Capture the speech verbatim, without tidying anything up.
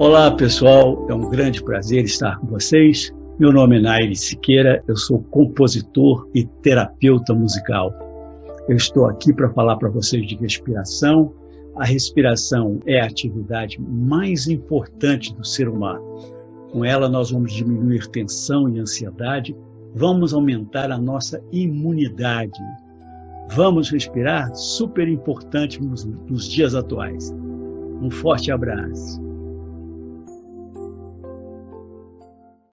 Olá pessoal, é um grande prazer estar com vocês. Meu nome é Nair Siqueira, eu sou compositor e terapeuta musical. Eu estou aqui para falar para vocês de respiração. A respiração é a atividade mais importante do ser humano. Com ela nós vamos diminuir tensão e ansiedade, vamos aumentar a nossa imunidade. Vamos respirar? Super importante nos, nos dias atuais. Um forte abraço.